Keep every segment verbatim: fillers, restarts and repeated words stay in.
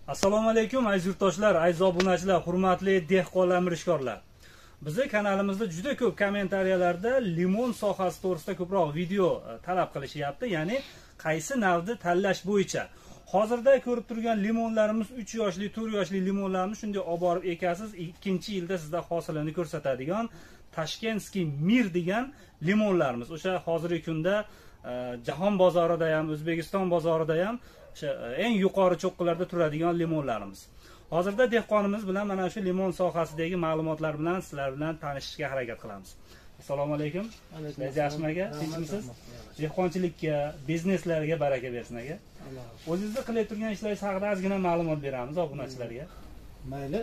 Assalomu alaykum aziz yurtdoshlar, aziz obunachilar, hurmatli dehqonlar, mirishkorlar. Bizning kanalimizda juda ko'p kommentariyalarda limon sohasi to'g'risida ko'proq video talab qilishyapti, ya'ni qaysi navni tanlash bo'yicha. Hozirda ko'rib turgan limonlarimiz uch yoshli, to'rt yoshli limonlarni shunday olib borib ekasiz, ikkinchi yilda sizga hosilini ko'rsatadigan Tashkentskiy Mir degan limonlarimiz. O'sha hozirgi kunda jahon bozorida ham, O'zbekiston bozorida ham eng yuqori cho'qqilarda turadigan limonlarimiz. Hozirda dehqonimiz bilan mana shu limon sohasidagi ma'lumotlar bilan sizlar bilan tanishishga harakat qilamiz. Assalomu alaykum. Yaxshimi aka? Tinchmisiz? Dehqonchilikka, bizneslarga baraka bersin aka. O'zingizda qilib turgan ishlaringiz haqida ozgina ma'lumot beramiz obunachilarga. Mayli,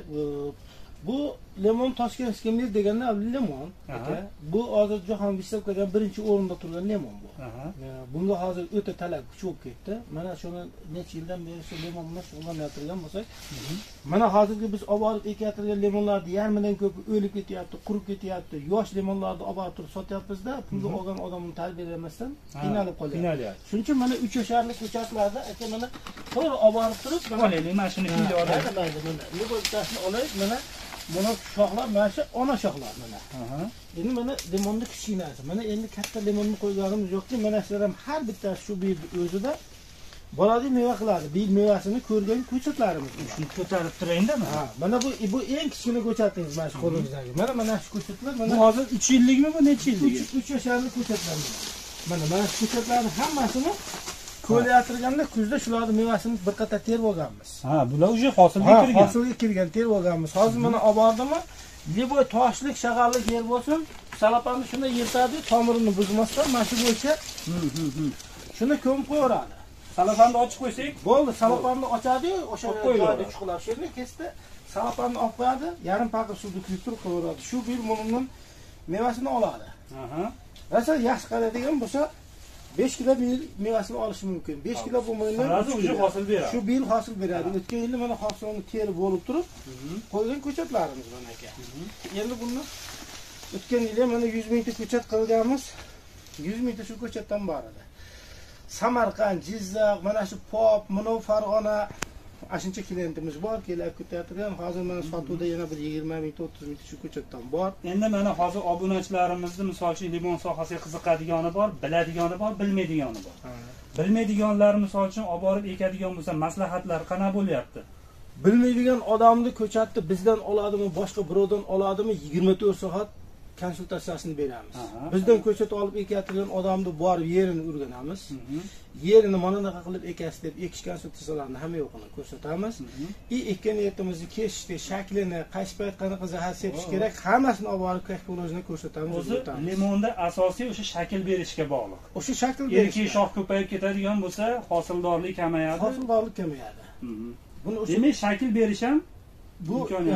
bu limon Tashkentskiy Mir deganda limon aka. Bu hozir jahon vystavkada birinchi o'rinda turgan limon bu. Bunga hozir o'ta talab kuch bo'lib ketdi. Mana shuni necha yildan beri shu limon bilan shug'ullanayotgan bo'lsak, mana hozirgi biz olib borib ekayotgan limonlarni yarmidan ko'pi o'lib ketyapti, qurib ketyapti. Yosh limonlarni olib borib turib sotyapmiz-da, pulga olgan odamni tarbiyalamasdan qiynalib qolyapti. Shuning uchun mana uch yosharli ko'chatlarda aka mana to'g'ri olib borib turib, mana mana shuni kimga oladi? Mana limontasini olaylik, mana buni shoxlar mana shu ona shoxlar mana. Endi mana limonni kichkinasi. Mana endi katta limonni qo'yganimiz yo'qki, mana shular ham har bittasi shu bir o'zida boradi meva qiladi. Bir mevasini ko'rgan ko'chatlarimiz. Shuni ko'tarib turayindami? Ha, mana bu bu eng kichkina ko'chatingiz mana shu qo'lingizdagi. Mana mana shu ko'chatlar mana bu hozir uch yillikmi bu, necha yillik? uch yosharli ko'chatlar. Mana mana shu ko'chatlarning hammasini ko'layotganda kuzda shularning mevasini bir qator terib olganmiz. Ha, bular уже hosilga kirgan. Hosilga kirgan, terib olganmiz. Hozir mana olib bordimmi? Liboy toshlik, shag'allik yer bo'lsin, salapanni shunday yirtadi, tomirini buzmasdan mana shu bo'yicha shuni ko'mib qo'yaradi. Salapanni ochib qo'ysak, bo'ldi, salapanni ochadi-yu, o'sha joyda chuqurlab sherni kesdi, salapanni olib qo'yadi, yarim paqir suvda kuyib turib qo'yaradi. Shu bir mo'minning mevasini oladi. Aha. Rasa yaxshi qaraydigan bo'lsa besh kilo mevasini olish mumkin. besh kilo bo'lmaydi, o'sha hosil beradi. Shu bir hosil beradi. O'tgan yilda mana hosilni terib bo'lib turib, qo'ygan ko'chatlarimiz mana aka. Endi buni o'tgan yilda mana yuz mingta ko'chat qilganmiz. yuz mingta shu ko'chatdan bor edi. Samarqand, Jizzax, mana shu Pop, Munov, Farg'ona ashuncha klientimiz bor, kelib ketyaptigan. Hozir mana sotuvda yana bir yigirma mingta, o'ttiz mingta shu ko'chatdan bor. Endi mana hozir obunachilarimizni misol uchun limon sohasiga qiziqadigani bor, biladigani bor, bilmaydigani bor. Bilmaydiganlar misol uchun olib borib ekadigan bo'lsa, maslahatlar qana bo'lyapti? Bilmaydigan odamni ko'chatni bizdan oladimi, boshqa birovdan oladimi, yigirma to'rt soat konsultatsiyasini beramiz. Bizdan ko'chat olib ekayotgan odamni borib yerini o'rganamiz. Yerini mana bunaqa qilib ekasiz deb ekish konsultatsiyalarini hamma yo'qini ko'rsatamiz. I ekkan yerimizni kesishni, shaklini, qaysi payt qanaqa zahar sepish kerak, hammasini olib borib texnologiyani ko'rsatamiz. O'zi limonda asosiy o'sha shakl berishga bog'liq. O'sha shakl berish. Erki shox ko'payib ketadigan bo'lsa, hosildorlik kamayadi. Hosildorlik kamayadi. Buni o'sha demak shakl berish ham bu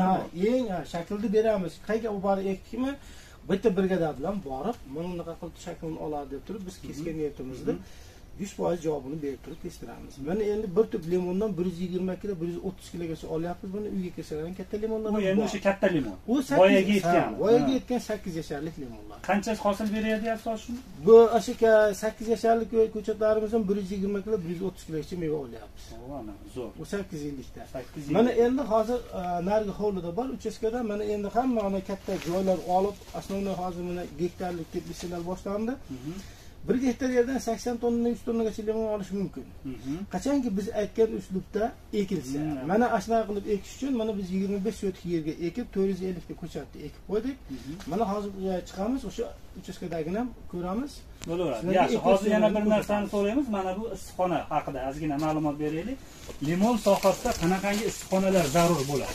eng shaklni beramiz. Qayga olib borib ekdikmi? Bitta brigada bilan borib, mana bunaqa qilib shaklini oladi deb turib, biz kesgan niyatimizda yuz foiz javobini berib turib kestiramiz. Mana endi bir tub limondan bir yuz yigirma kilo, bir yuz o'ttiz kilogacha olyapmiz. Buni uyga kelsalar katta limonlar. Bu endi o'sha katta limon. U voyaga yetgan, voyaga yetgan sakkiz yosharlik limonlar. Qancha hosil beradi deyapsiz shuni? Bu o'sha sakkiz yosharlik ko'chatlarimizdan bir yuz yigirma kilo, bir yuz o'ttiz kilogacha meva olyapmiz. Mana zo'r. Bu sakkiz yillikda. Mana endi hozir narigi hovlida bor uchastkada, mana endi hamma ona katta joylar olib, asosiy hozir mana gektarlik teplishlar boshlandi. bir gektar yerdan sakson tonna, yuz tonnagacha limon olish mumkin. Qachonki biz aytgan uslubda ekilsa, mana ashuna qilib ekish uchun mana biz yigirma besh sotik yerga ekib, to'rt yuz ellik ta ko'chatni ekib qo'ydik. Mana hozir chiqamiz, o'sha uchastkadagini ham ko'ramiz. Bo'laveradi. Yaxshi, hozir yana bir narsani so'raymiz. Mana bu issiqxona haqida ozgina ma'lumot beraylik. Limon sohasida qanaqangi issiqxonalar zarur bo'ladi?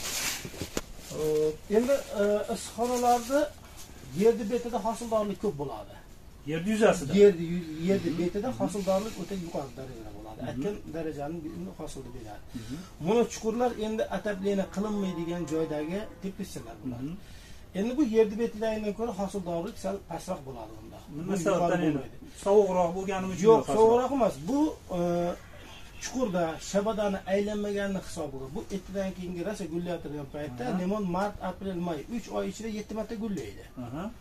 Endi issiqxonalarda yerni betida hosildorlik ko'p bo'ladi. Yer yuzasida. Yer yerni betida hosildorlik o'ta yuqori darajada bo'ladi. Aytgan darajaning hosilni beradi. Buni chuqurlar endi atablena qilinmaydigan joydagi teplitsalar bo'ladi. Endi bu yerni betidagidan ko'ra hosildorlik sal pastroq bo'ladi bunda. Masalan, endi sovuqroq bo'lgani uchun yo'q, sovuqroq emas. Bu chuqurda shabadani aylanmaganini hisobiga bu etidan keyingi rosa gullayotgan paytda limon mart, aprel, may uch oy ichida yetti marta gullaydi.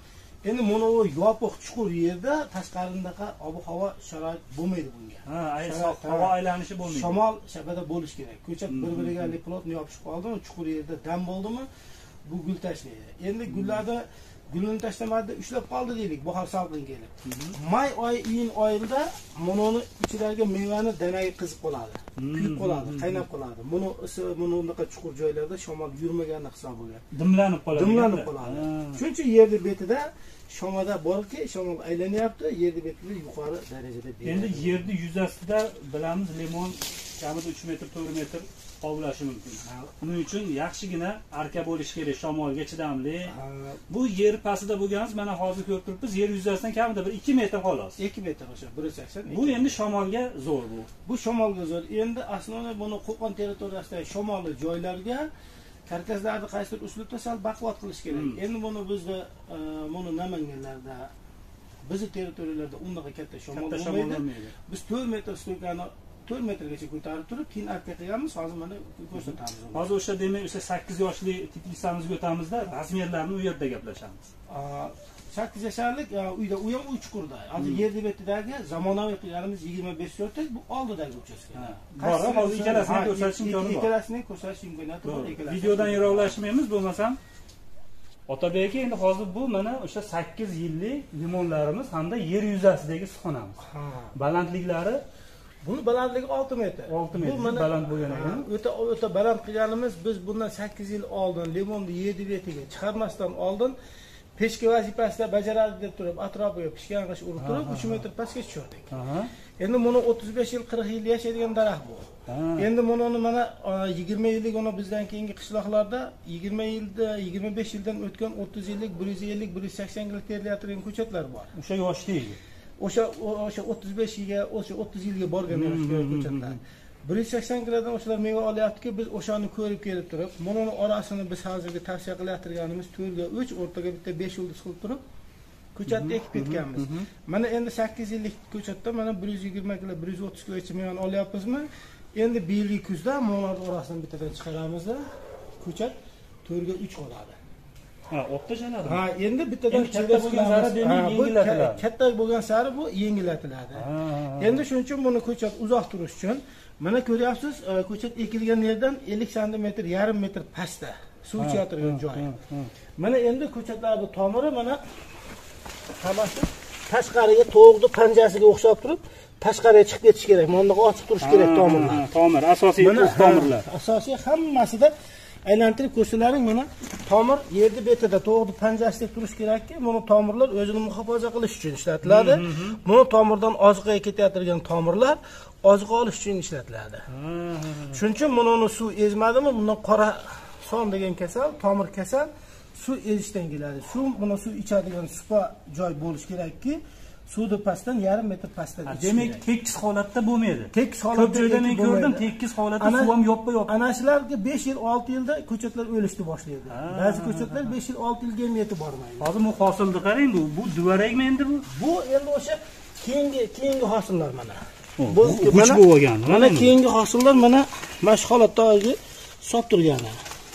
Endi mana o yopiq chuqur yerda tashqaridaqa ob-havo sharoit bo'lmaydi bunga. Ha, aysoq havo aylanishi bo'lmaydi. Shamol shapada bo'lish kerak. Ko'chat bir-biriga plotni yopishib qoldimi, chuqur yerda dam bo'ldimi, bu gul tashlaydi. Endi gullarda gulni tashlamadi, ushlab qoldi deylik, bahor salqin kelib. May oyi, iyun oyida mononi ichidagi mevani danagi qizib qoladi. Kuyib qoladi, qaynab qoladi. Buni isi, buni unaqa chuqur joylarda shamol yurmagani hisobiga dimlanib qoladi. Dimlanib qoladi. Chunki yerning betida shamada borki, shamol aylanyapti, yerning betida yuqori darajada beradi. Endi yerning yuzasida bilamiz limon kamida uch metr, to'rt metr qovlashi mumkin. Buning uchun yaxshigina arka bo'lishi kerak, shamolga chidamli. Bu yer pastida bo'lganmiz, mana hozir ko'rib turibmiz, yer yuzasidan kamida bir ikki metr xolos. ikki metr o'sha bir sakson. Bu endi shamolga zo'r bu. Bu shamolga zo'r. Endi aslida buni Qo'qon territoriyasidagi shamolli joylarga karkaslarni qaysidir uslubda sal baquvvat qilish kerak. Endi buni bizda buni Namanganlarda, bizning territoriyalarda unaqa katta shamol bo'lmaydi. Biz to'rt metr stoykani to'rt metrgacha ko'tarib turib, keyin arka qilganmiz. Hozir mana ko'rsatamiz. Hozir o'sha demak, o'sha sakkiz yoshli tiplisamizni o'tamizda, razmerlarni u yerda gaplashamiz. sakkiz yasharlik uyda, u ham uy chuqurda. Hozir yer betidagi zamonaviy qilganimiz yigirma besh so'rtak, bu oldidagi uchastka. Bor, hozir ikkalasini ko'rsatish imkoni bor. Ikkalasini ko'rsatish imkoniyati bor. Videodan yiroqlashmaymiz, bo'lmasam Otabek aka, endi hozir bu mana o'sha sakkiz yillik limonlarimiz hamda yer yuzasidagi issiqxonamiz. Balandliklari buni balandligi olti metr. olti metr baland bo'lgan ekan. O'ta o'ta baland qilganimiz biz bundan sakkiz yil oldin limonni yer betiga chiqarmasdan oldin pechka vazifasida bajaradi deb turib, atrofiga pishgan g'ish urib turib uch metr pastga tushirdik. Endi buni o'ttiz besh yil, qirq yil yashaydigan daraxt bu. Endi buni mana yigirma yillik uni bizdan keyingi qishloqlarda yigirma yilda, yigirma besh yildan o'tgan o'ttiz yillik, bir yuz ellik, bir yuz sakson yillik terilayotgan ko'chatlar bor. O'sha yoshdagi. O'sha o'sha o'ttiz besh yilga, o'sha o'ttiz yilga borgan ko'chatlar. bir yuz sakson kilodan o'shalar meva olyaptiki, biz o'shani ko'rib kelib turib, bunun orasini biz hozirgi tavsiya qilayotganimiz to'rt ga uch, o'rtaga bitta besh yulduz qilib turib, ko'chatni ekib ketganmiz. Mana endi sakkiz yillik ko'chatda mana bir yuz yigirma kilo, bir yuz o'ttiz kilogacha mevani olyapmizmi? Endi bu yilgi kuzda mo'lar orasini bittadan chiqaramizda, ko'chat to'rt ga uch qoladi. Ha, o'tda chaladi. Ha, endi bittadan katta bo'lgan sari demak yengillatiladi. Katta bo'lgan sari bu yengillatiladi. Endi shuning uchun buni ko'chat uzoq turish uchun mana ko'ryapsiz, ko'chat ekilgan yerdan ellik santimetr, yarim metr pastda suv ichayotgan joy. Mana endi ko'chatlarning tomiri mana hammasi tashqariga to'g'ri panjasiga o'xshab turib, tashqariga chiqib ketish kerak. Bunda ochiq turish kerak tomirlar. Tomir, asosiy tomirlar. Asosiy hammasida aylantirib ko'rsalaring, mana tomir yerni betida to'g'ri panjasida turish kerakki, buni tomirlar o'zini muhofaza qilish uchun ishlatiladi. Buni tomirdan oziqaga ketayotgan tomirlar oziq olish uchun ishlatiladi. Shuning uchun buni suv ezmadimi, bundan qora son degan kasal, tomir kasal suv ezishdan keladi. Suv buni suv ichadigan supa joy bo'lish kerakki, suvni pastdan yarim metr pastdan ichish. Demak, tekis holatda bo'lmaydi. Tekis holatda. Ko'p joyda men ko'rdim, tekis holatda suv ham yoppa-yop. Ana shularga besh yil, olti yilda ko'chatlar o'lishni boshlaydi. Ba'zi ko'chatlar besh yil, olti yilga ham yetib bormaydi. Hozir bu hosilni qarang, bu bu duvarakmi endi bu? Bu endi o'sha keyingi keyingi hosillar mana. Bu uch bo'lgan. Mana keyingi hosillar mana mana shu holatda hozir sop turgani.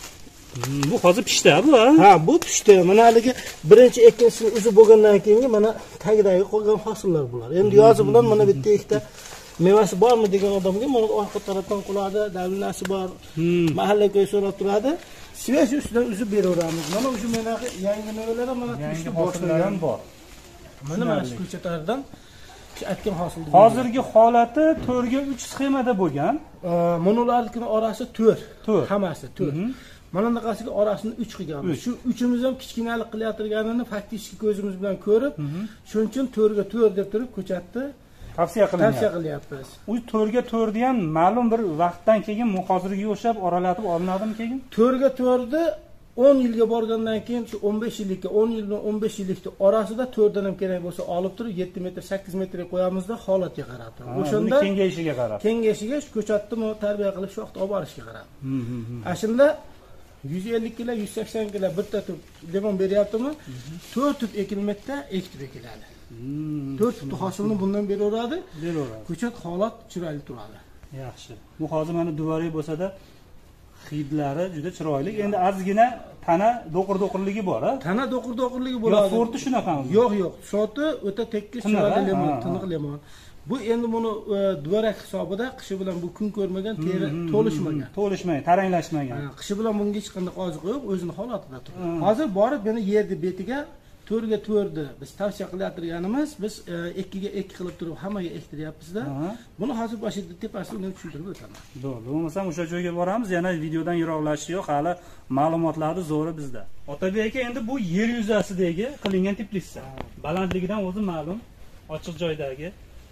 Bu hozir pishdi bu. Ha, bu pishdi. Mana haligi birinchi ikkinchisi o'zi bo'lgandan keyin mana tagidagi qolgan hosillar bular. Endi yozi bilan mana bitta ikkita mevasi bormi degan odamga mana orqa tarafdan quladi, dalinasi bor. Mahalla ko'y so'rab turadi. Svesh ustidan uzib beraveramiz. Mana o'sha mana yangi mevalar mana pishdi boshlagan bor. Mana mana shu ko'chatlardan aytgan hosil. Hozirgi holati to'rt ga uch sxemada bo'lgan. Monolarning orasi to'rt. Hammasi to'rt. Mana bunaqasiga orasini uch qilganmiz. Shu uchimiz ham kichkinalik qilayotganini faktik ko'zimiz bilan ko'rib, shuning uchun to'rt ga to'rt deb turib ko'chatni tavsiya qilyapmiz. Tavsiya qilyapmiz. U to'rt ga to'rt ham ma'lum bir vaqtdan keyin hozirgi o'xshab oralatib olinadimi keyin? to'rt ga to'rt ni o'n yilga borgandan keyin shu o'n besh yillikka, o'n yil bilan o'n besh yillikni orasida to'rt dan ham kerak bo'lsa olib turib yetti metr, sakkiz metrga qo'yamizda holatga qarab turib. O'shanda kengayishiga qarab. Kengayishiga shu ko'chatni tarbiya qilib shu vaqt olib borishga qarab. Ashunda yuz ellik kilo, yuz sakson kilo bitta tub limon beryaptimi? to'rt tub ekilmoqda, ekib ekiladi. to'rt tub hosilni bundan beraveradi. Beraveradi. Ko'chat holat chiroyli turadi. Yaxshi. Bu hozir mana duvarak bo'lsa-da Hidlari juda chiroyli. Endi ozgina tana do'qir-do'qirligi bor, ha? Tana do'qir-do'qirligi bo'ladi. Yo'q, sorti shunaqami? Yo'q, yo'q. Sorti o'ta tekis chiroyli limon, tiniq limon. Bu endi buni duvarak hisobida qishi bilan bu kun ko'rmagan, teri to'lishmagan. To'lishmagan, taranglashmagan. Qishi bilan bunga hech qanday oziq yo'q, o'zining holatida turadi. Hozir borib meni yerni betiga to'rga to'rni biz tavsiya qilayotganimiz, biz ikkiga ikki qilib turib hammaga ektiryapmiz-da. Buni hozir boshida tepasida unga tushuntirib o'taman. To'g'ri. Bo'lmasam o'sha joyga boramiz, yana videodan yiroqlashish yo'q, hali ma'lumotlarni zo'ri bizda. Otabek aka, endi bu yer yuzasidagi qilingan teplitsa. Balandligidan o'zi ma'lum, ochiq joydagi.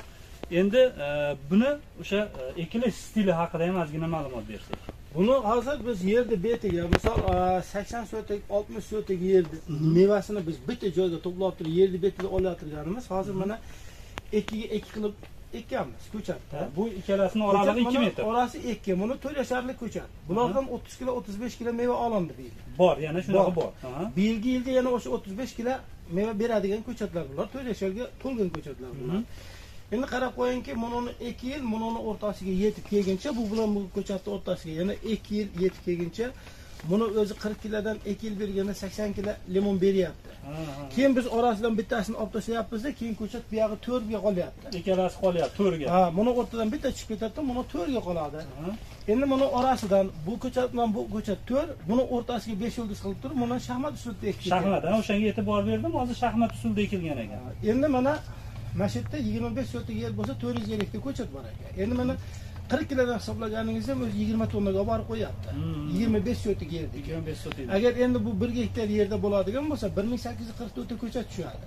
Endi buni o'sha ekilish stili haqida ham ozgina ma'lumot bersak. Buni hozir biz yerni betiga, misol sakson sotik, oltmish sotik yerni mevasini biz bitta joyga to'plab turib yerni betiga olayotganimiz, hozir mana ikkiga ikki qilib ekkanmiz ko'chatda. Bu ikkalasini oralig'i ikki metr. Orasi ikki. Buni to'rt yasharlik ko'chat. Bulardan o'ttiz kilo, o'ttiz besh kilo meva olindi bu yil. Bor, yana shunaqa bor. Bu yilgi yilda yana o'sha o'ttiz besh kilo meva beradigan ko'chatlar bular. to'rt yasharga to'lgan ko'chatlar bular. Endi qarab qo'yingki, buni ikki yil, buni o'rtasiga yetib kelguncha, bu bilan bu ko'chatning o'rtasiga yana ikki yil yetib kelguncha, buni o'zi qirq kilodan ikki yil berganda sakson kilo limon beryapti. Keyin biz orasidan bittasini olib tashlayapmiz-da, keyin ko'chat bu yog'i to'rtga qolyapti. Ikkalasi qolyapti to'rtga. Ha, buni o'rtadan bitta chiqib ketadi, buni to'rtga qoladi. Endi buni orasidan bu ko'chat bilan bu ko'chat to'rt, buni o'rtasiga besh yulduz qilib turib, buni shaxmat usulida ekdik. Shaxmat, ha, o'shanga e'tibor berdim, hozir shaxmat usulida ekilgan ekan. Endi mana mana shu yerda yigirma besh sotik yer bo'lsa to'rt yuz ellik ta ko'chat bor ekan. Endi mana qirq kilodan hisoblaganingizda o'zi yigirma tonnaga borib qo'yapti. yigirma besh sotik yerda. yigirma besh sotik. Agar endi bu bir gektar yerda bo'ladigan bo'lsa bir ming sakkiz yuz qirq to'rt ta ko'chat tushadi.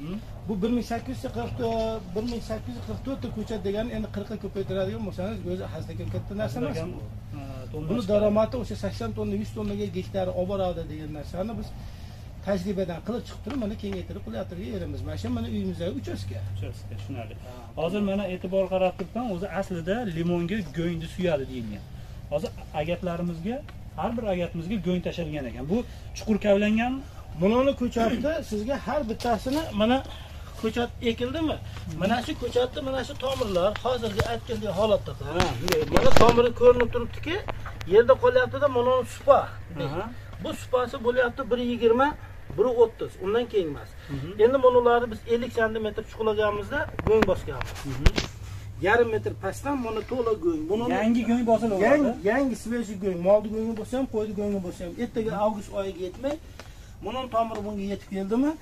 Bu bir ming sakkiz yuz qirq to'rt bir ming sakkiz yuz qirq to'rt ta ko'chat degani endi qirqqa ko'paytiradigan bo'lsangiz, o'zi hazilga katta narsa emas. Buni daromadi o'sha sakson tonna, yuz tonnaga gektari olib boradi degan narsani biz tajribadan qilib chiqib turib, mana kengaytirib qilyaptirgan yerimiz. Mana shu mana uyimizdagi uchastka. Uchastka, tushunarli. Hozir mana e'tibor qarab turibman, o'zi aslida limonga go'ngni suyadi deyilgan. Hozir agatlarimizga, har bir agatimizga go'ng tashlangan ekan. Bu chuqur kavlangan. Bunoni ko'chatda sizga har bittasini mana ko'chat ekildimi? Mana shu ko'chatda mana shu tomirlar hozirgi aytgandek holatda. Mana tomiri ko'rinib turibdiki, yerda qolyapti-da, mana supa. Bu supasi bo'lyapti bir yigirma, bir o'ttiz, undan keyin emas. Endi bularni biz ellik santimetr chuqurlaganimizda go'ng bosganmiz. Yarim metr pastdan mana to'la go'ng. Buni yangi go'ng bosiladi. Yangi, yangi sveji go'ng, molni go'ngi bo'lsa ham, qo'yni go'ngi bo'lsa ham, ertaga avgust oyiga yetmay, buning tomiri bunga yetib keldimi,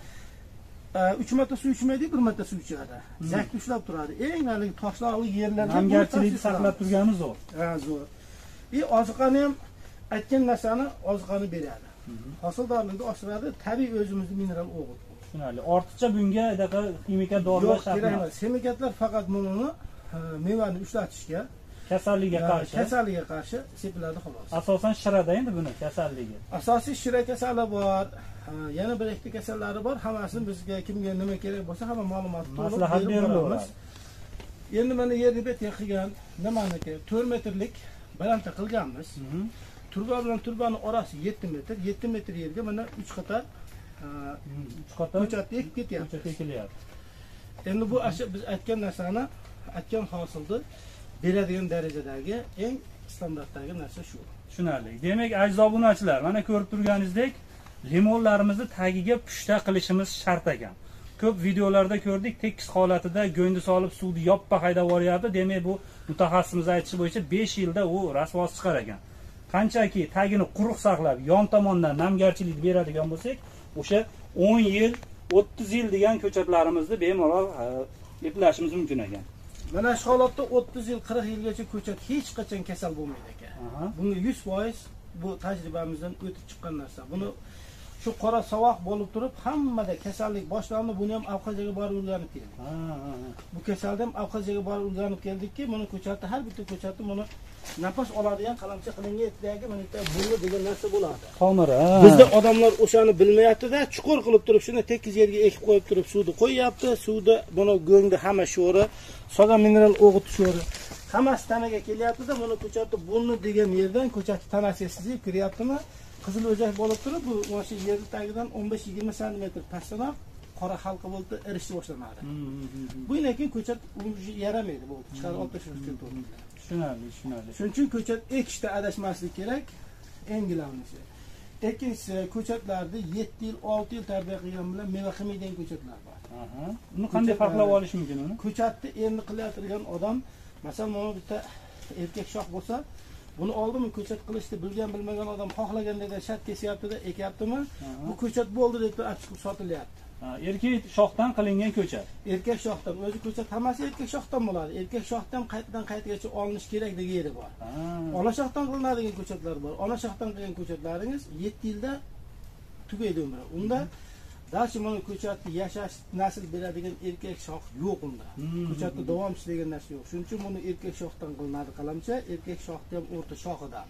uch marta suv ichmaydi, bir marta suv ichadi. Zakni ushlab turadi. Eng hali toshlarli yerlarda namgarchilikni saqlab turgani zo'r. Ha, zo'r. E oziqani ham aytgan narsani oziqani beradi. Hosildorlikni oshiradi, tabiiy o'zimizning mineral o'g'it. Tushunarli. Ortiqcha bunga adaqa kimika dorilar shart emas. Semikatlar faqat buni mevani ushlatishga, kasallikka qarshi, kasallikka qarshi sepiladi xolos. Asosan shirada endi buni kasalligi. Asosiy shira kasali bor, yana bir ikkita kasallari bor. Hammasini bizga kimga nima kerak bo'lsa, hamma ma'lumotni maslahat beramiz. Endi mana yerni betiga qilgan nimaniki to'rt metrlik balandlik qilganmiz. Turba bilan turbani orasi yetti metr, yetti metr yerga mana uch qator uch qator ko'chat ekib ketyapti. Ekilyapti. Endi bu asha biz aytgan narsani, aytgan hosilni beradigan darajadagi eng standartdagi narsa shu. Tushunarli. Demak, aziz obunachilar, mana ko'rib turganingizdak, limonlarimizni tagiga pushta qilishimiz shart ekan. Ko'p videolarda ko'rdik, tekis holatida go'ngni solib suvni yoppa haydab yuboryapti. Demak, bu mutaxassisimiz aytishi bo'yicha besh yilda u rasvos chiqar ekan. Qanchaki tagini quruq saqlab, yon tomondan namgarchilik beradigan bo'lsak, o'sha o'n yil, o'ttiz yil degan ko'chatlarimizni bemalol eplashimiz mumkin ekan. Mana shu holatda o'ttiz yil, qirq yilgacha ko'chat hech qachon kasal bo'lmaydi ekan. Bunga yuz foiz bu tajribamizdan o'tib chiqqan narsa. Buni shu qora sovoq bo'lib turib, hammada kasallik boshlandi, buni ham Abxaziyaga borib o'rganib keldik. Bu kasalda ham Abxaziyaga borib o'rganib keldikki, buni ko'chatda har bitta ko'chatda buni nafas oladigan qalamcha qilingan etdagi mana bitta bunga degan narsa bo'ladi. Tomiri. Bizda odamlar o'shani bilmayapti-da, chuqur qilib turib, shuni tekis yerga ekib qo'yib turib, suvni qo'yyapti. Suvda buni go'ngda hamma sho'ri, soda mineral o'g'it sho'ri hammasi tanaga kelyapti-da, buni ko'chatda bunni degan yerdan ko'chatni tanasiga sizib kiryaptimi? Qizil o'jak bo'lib turib, bu mana shu yer tagidan o'n besh yigirma santimetr pastdan qora halqa bo'lib erishib boshlanadi. Bu lekin ko'chat unga yaramaydi, bu chiqarib olib tashlash kerak. Tushunarli, tushunarli. Shuning uchun ko'chat ekishda adashmaslik kerak. eng gilamlisi. Ikkinchisi, ko'chatlarni yetti yil, olti yil tarbiya qilgan bilan meva qilmaydigan ko'chatlar bor. Aha. Uni qanday farqlab olish mumkin uni? Ko'chatni endi qilayotgan odam, masalan, mana bitta erkak shox bo'lsa, buni oldimi ko'chat qilishni bilgan bilmagan odam xohlagandek shart kesyapti-da, ekyaptimi? Bu ko'chat bo'ldi deb turib chiqib sotilyapti. Erkak shoxdan qilingan ko'chat. Erkak shoxdan, o'zi ko'chat hammasi erkak shoxdan bo'ladi. Erkak shoxdan qaytadan qaytgacha olinish kerak degan yeri bor. Ona shoxdan qilinadigan ko'chatlar bor. Ona shoxdan qilgan ko'chatlaringiz yetti yilda tugaydi umri. Unda dalshi mana ko'chatni yashash, nasl beradigan erkak shox yo'q unda. Ko'chatda davomchi degan narsa yo'q. Shuning uchun buni erkak shoxdan qilinadi qalamcha, erkak shoxda ham o'rta shoxidan.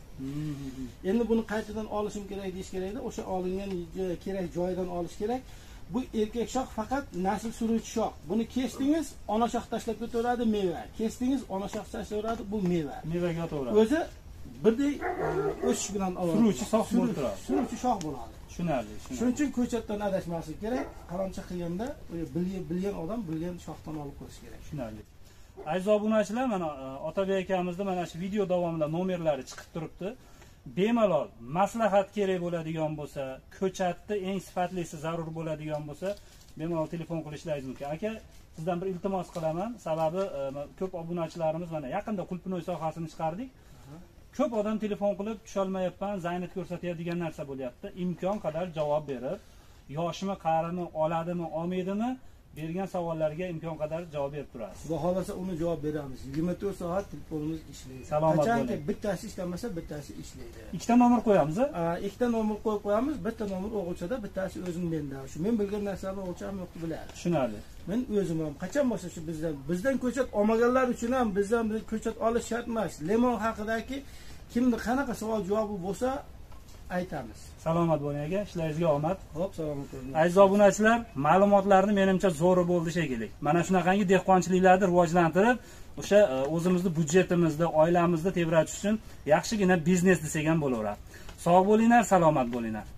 Endi buni qaytadan olishim kerak deyish kerakda, o'sha olingan kerak joyidan olish kerak. Bu erkak shox faqat nasl suruvchi shox. Buni kesdingiz, ona shox tashlab ketaveradi, meva. Kesdingiz, ona shox tashlaveradi, bu meva. Mevaga o'taveradi. O'zi birdek o'sish bilan suruvchi shox bo'lib turadi. Suruvchi shox bo'ladi. Tushunarli. Shuning uchun ko'chatdan adashmaslik kerak. Qalamcha qilganda bilgan odam bilgan shoxdan olib qo'yish kerak. Tushunarli. Aziz obunachilar, mana Otabek akamizda mana shu video davomida nomerlari chiqib turibdi. Bemalol maslahat kerak bo'ladigan bo'lsa, ko'chatni eng sifatlisi zarur bo'ladigan bo'lsa, bemalol telefon qilishlaringiz mumkin. Aka, sizdan bir iltimos qilaman. Sababi ko'p obunachilarimiz mana yaqinda qulpinoy sohasini chiqardik. Ko'p odam telefon qilib tusholmayapman, zaynat ko'rsatadigan narsa bo'lyapti. Imkon qadar javob berib, yoshimi, qarimi, oladimi, olmaydimi, bergan savollarga imkon qadar javob berib turasiz. Xudo xolasa uni javob beramiz. yigirma to'rt soat telefonimiz ishlaydi. Salomat bo'ling. Qachonki bittasi ishlamasa, bittasi ishlaydi. Ikkita nomer qo'yamiz. A, ikkita nomer qo'yib qo'yamiz. Bitta nomer o'g'ilchada, bittasi o'zim menda. Shu men bilgan narsalarni o'g'ilcham yo'qni biladi. Tushunarli. Men o'zim ham qachon bo'lsa shu bizdan, bizdan ko'chat olmaganlar uchun ham bizdan ko'chat olish shart emas. Lemon haqidagi kimni qanaqa savol javobi bo'lsa aytamiz. Salomat bo'ling aka, ishlaringizga omad. Xo'p, salomat bo'ling. Aziz obunachilar, ma'lumotlarni menimcha zo'ri bo'ldi shekilli. Mana shunaqangi dehqonchiliklarni rivojlantirib, o'sha o'zimizni byudjetimizni, oilamizni tebratish uchun yaxshigina biznes desak ham bo'laveradi. Sog' bo'linglar, salomat bo'linglar.